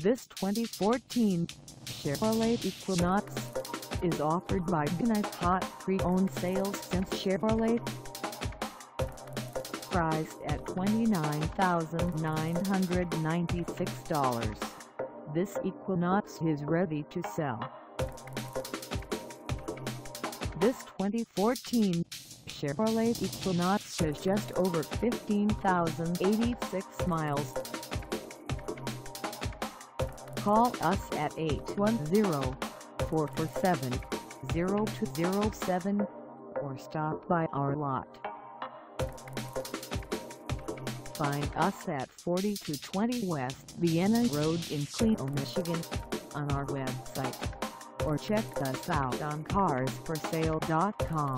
This 2014 Chevrolet Equinox is offered by Eickhoff, pre-owned sales since Chevrolet. Priced at $29,996, this Equinox is ready to sell. This 2014 Chevrolet Equinox has just over 15,086 miles. Call us at 810-447-0207 or stop by our lot. Find us at 4220 West Vienna Road in Clio, Michigan, on our website, or check us out on carsforsale.com.